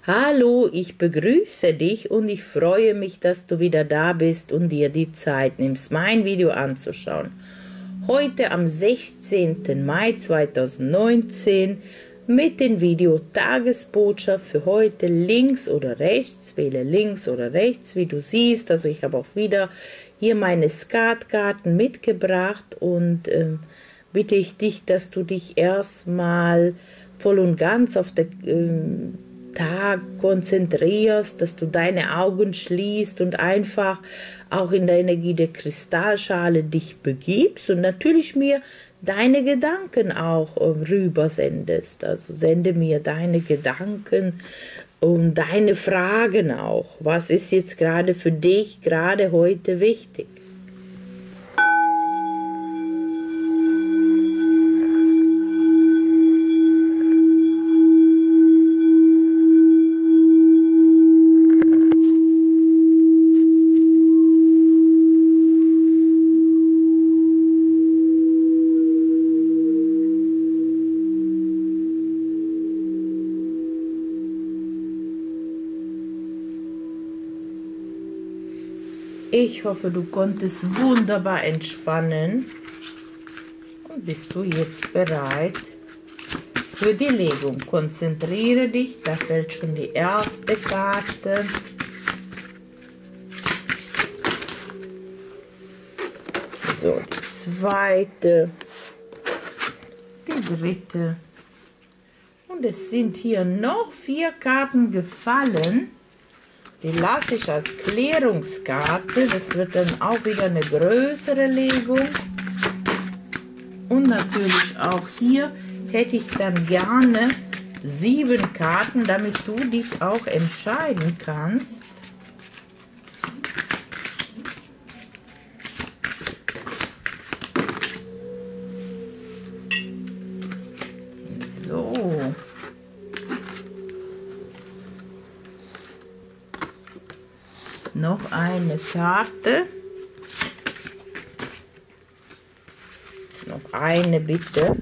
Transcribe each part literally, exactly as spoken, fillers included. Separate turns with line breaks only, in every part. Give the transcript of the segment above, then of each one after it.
Hallo, ich begrüße dich und ich freue mich, dass du wieder da bist und dir die Zeit nimmst, mein Video anzuschauen. Heute am sechzehnten Mai zweitausendneunzehn mit dem Video Tagesbotschaft für heute links oder rechts. Wähle links oder rechts, wie du siehst. Also ich habe auch wieder hier meine Skatkarten mitgebracht und ähm, bitte ich dich, dass du dich erstmal voll und ganz auf der ähm, Tag konzentrierst, dass du deine Augen schließt und einfach auch in der Energie der Kristallschale dich begibst und natürlich mir deine Gedanken auch rüber sendest. Also sende mir deine Gedanken und deine Fragen auch. Was ist jetzt gerade für dich gerade heute wichtig? Ich hoffe, du konntest wunderbar entspannen und bist du jetzt bereit für die Legung. Konzentriere dich, da fällt schon die erste Karte. So, die zweite, die dritte. Und es sind hier noch vier Karten gefallen. Die lasse ich als Klärungskarte. Das wird dann auch wieder eine größere Legung. Und natürlich auch hier hätte ich dann gerne sieben Karten, damit du dich auch entscheiden kannst. So. Noch eine Karte. Noch eine bitte.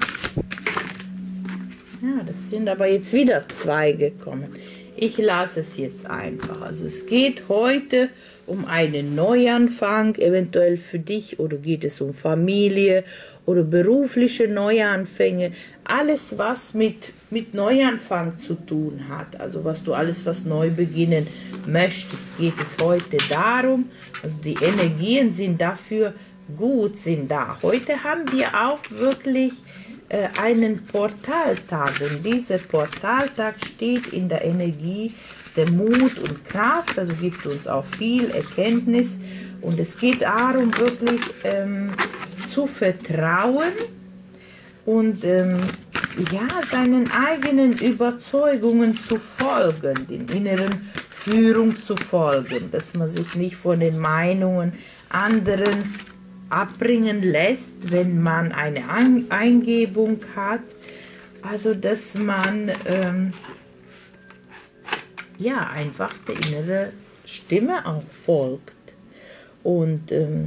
Ja, das sind aber jetzt wieder zwei gekommen. Ich lasse es jetzt einfach. Also es geht heute um einen Neuanfang, eventuell für dich, oder geht es um Familie oder berufliche Neuanfänge. Alles, was mit, mit Neuanfang zu tun hat, also was du alles, was neu beginnen möchtest, geht es heute darum. Also die Energien sind dafür gut, sind da. Heute haben wir auch wirklich äh, einen Portaltag und dieser Portaltag steht in der Energie der Mut und Kraft, also gibt uns auch viel Erkenntnis und es geht darum, wirklich ähm, zu vertrauen und ähm, ja, seinen eigenen Überzeugungen zu folgen, den inneren Führung zu folgen, dass man sich nicht von den Meinungen anderen abbringen lässt, wenn man eine Eingebung hat, also dass man ähm, ja einfach der inneren Stimme auch folgt. Und ähm,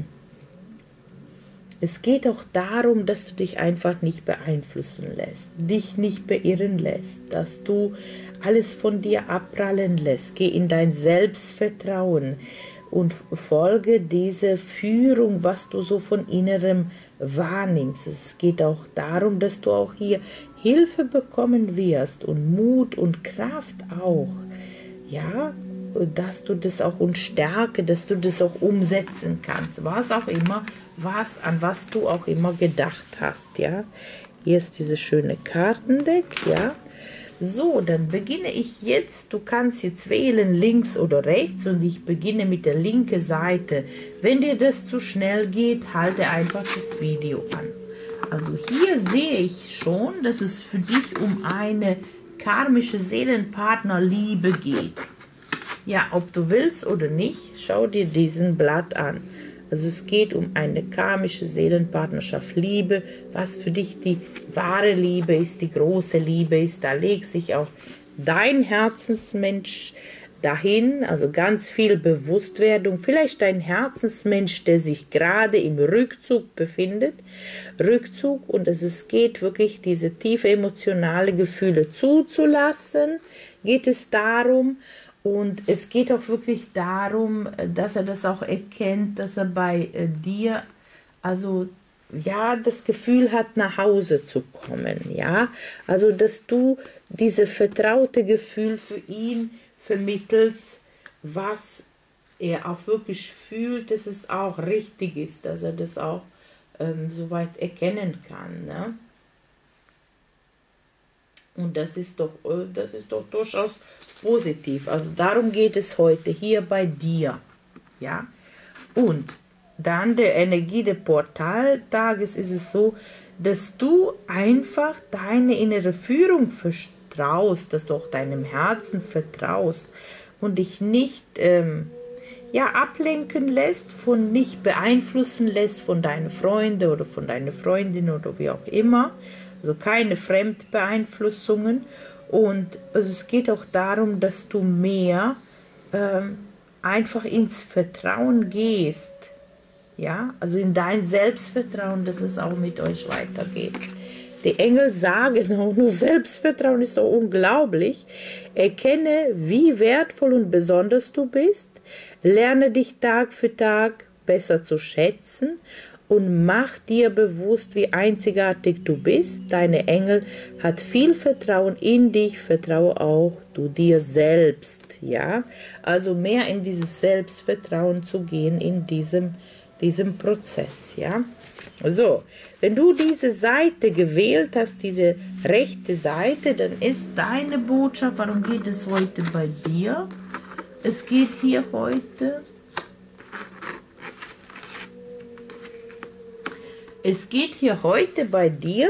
es geht auch darum, dass du dich einfach nicht beeinflussen lässt, dich nicht beirren lässt, dass du alles von dir abprallen lässt. Geh in dein Selbstvertrauen und folge dieser Führung, was du so von Innerem wahrnimmst. Es geht auch darum, dass du auch hier Hilfe bekommen wirst und Mut und Kraft auch. Ja, dass du das auch und Stärke, dass du das auch umsetzen kannst, was auch immer, was an was du auch immer gedacht hast, ja. Hier ist dieses schöne Kartendeck, ja. So, dann beginne ich jetzt, du kannst jetzt wählen links oder rechts und ich beginne mit der linken Seite. Wenn dir das zu schnell geht, halte einfach das Video an. Also hier sehe ich schon, dass es für dich um eine karmische Seelenpartnerliebe geht. Ja, ob du willst oder nicht, schau dir diesen Blatt an. Also es geht um eine karmische Seelenpartnerschaft, Liebe, was für dich die wahre Liebe ist, die große Liebe ist. Da legt sich auch dein Herzensmensch dahin, also ganz viel Bewusstwerdung, vielleicht ein Herzensmensch, der sich gerade im Rückzug befindet, Rückzug, und es, es geht wirklich, diese tiefe emotionale Gefühle zuzulassen, geht es darum, und es geht auch wirklich darum, dass er das auch erkennt, dass er bei äh, dir, also ja, das Gefühl hat, nach Hause zu kommen, ja, also dass du dieses vertraute Gefühl für ihn vermittelst, was er auch wirklich fühlt, dass es auch richtig ist, dass er das auch ähm, soweit erkennen kann, ne? Und das ist doch, das ist doch durchaus positiv. Also darum geht es heute hier bei dir, ja. Und dann der Energie des Portaltages ist es so, dass du einfach deine innere Führung vertraust, dass du auch deinem Herzen vertraust und dich nicht ähm, ja, ablenken lässt, von nicht beeinflussen lässt von deinen Freunden oder von deiner Freundin oder wie auch immer. Also keine Fremdbeeinflussungen. Und also es geht auch darum, dass du mehr ähm, einfach ins Vertrauen gehst. Ja, also in dein Selbstvertrauen, dass es auch mit euch weitergeht. Die Engel sagen auch nur, Selbstvertrauen ist so unglaublich. Erkenne, wie wertvoll und besonders du bist. Lerne dich Tag für Tag besser zu schätzen und mach dir bewusst, wie einzigartig du bist. Deine Engel hat viel Vertrauen in dich, vertraue auch du dir selbst. Ja, also mehr in dieses Selbstvertrauen zu gehen in diesem, diesem Prozess. Ja. So, wenn du diese Seite gewählt hast, diese rechte Seite, dann ist deine Botschaft, warum geht es heute bei dir? Es geht hier heute, es geht hier heute bei dir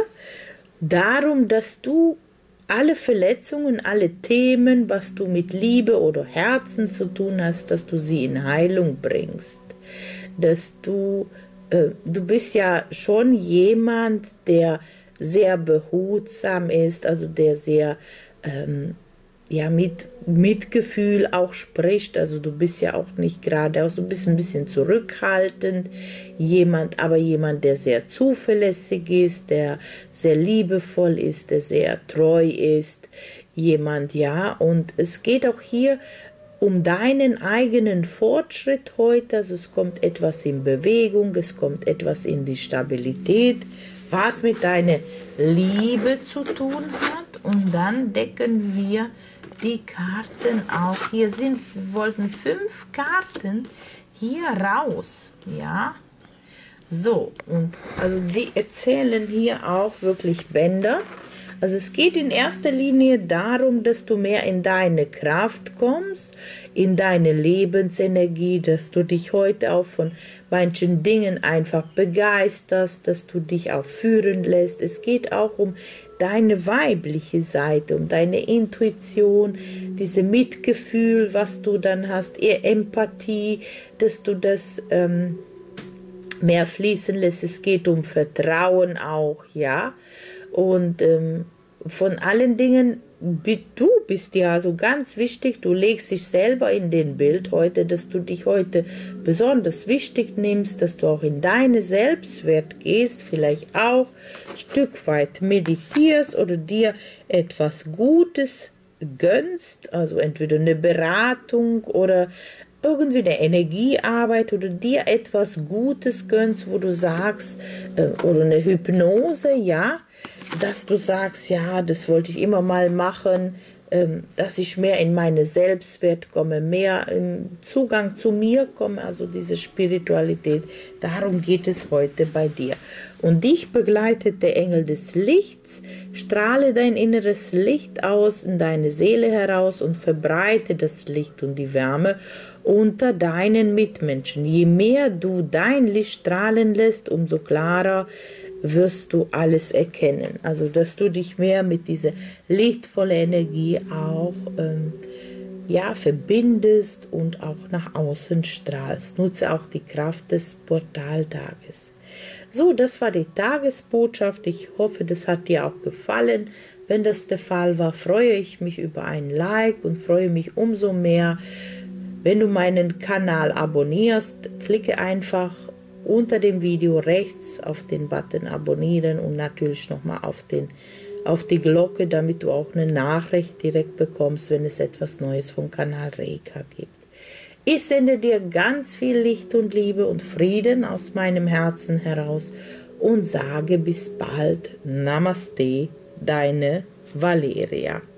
darum, dass du alle Verletzungen, alle Themen, was du mit Liebe oder Herzen zu tun hast, dass du sie in Heilung bringst, dass du Du bist ja schon jemand, der sehr behutsam ist, also der sehr ähm, ja, mit Mitgefühl auch spricht. Also du bist ja auch nicht geradeaus, du bist ein bisschen zurückhaltend, jemand, aber jemand, der sehr zuverlässig ist, der sehr liebevoll ist, der sehr treu ist, jemand, ja. Und es geht auch hier um deinen eigenen Fortschritt heute, also es kommt etwas in Bewegung, es kommt etwas in die Stabilität, was mit deiner Liebe zu tun hat. Und dann decken wir die Karten auch. Hier sind, wir wollten fünf Karten hier raus, ja. So, und also die erzählen hier auch wirklich Bänder. Also es geht in erster Linie darum, dass du mehr in deine Kraft kommst, in deine Lebensenergie, dass du dich heute auch von manchen Dingen einfach begeisterst, dass du dich auch führen lässt. Es geht auch um deine weibliche Seite, um deine Intuition, diese Mitgefühl, was du dann hast, eher Empathie, dass du das ähm, mehr fließen lässt. Es geht um Vertrauen auch, ja. Und ähm, von allen Dingen, du bist ja so ganz wichtig, du legst dich selber in den Bild heute, dass du dich heute besonders wichtig nimmst, dass du auch in deine Selbstwert gehst, vielleicht auch ein Stück weit meditierst oder dir etwas Gutes gönnst, also entweder eine Beratung oder irgendwie eine Energiearbeit oder dir etwas Gutes gönnst, wo du sagst, äh, oder eine Hypnose, ja, dass du sagst, ja, das wollte ich immer mal machen, ähm, dass ich mehr in meine Selbstwert komme, mehr im Zugang zu mir komme, also diese Spiritualität. Darum geht es heute bei dir. Und dich begleitet der Engel des Lichts. Strahle dein inneres Licht aus in deine Seele heraus und verbreite das Licht und die Wärme unter deinen Mitmenschen. Je mehr du dein Licht strahlen lässt, umso klarer wirst du alles erkennen. Also, dass du dich mehr mit dieser lichtvollen Energie auch ähm, ja, verbindest und auch nach außen strahlst. Nutze auch die Kraft des Portaltages. So, das war die Tagesbotschaft. Ich hoffe, das hat dir auch gefallen. Wenn das der Fall war, freue ich mich über ein Like und freue mich umso mehr, wenn du meinen Kanal abonnierst. Klicke einfach unter dem Video rechts auf den Button abonnieren und natürlich nochmal auf, den, auf die Glocke, damit du auch eine Nachricht direkt bekommst, wenn es etwas Neues vom Kanal Reika gibt. Ich sende dir ganz viel Licht und Liebe und Frieden aus meinem Herzen heraus und sage bis bald. Namaste, deine Valeria.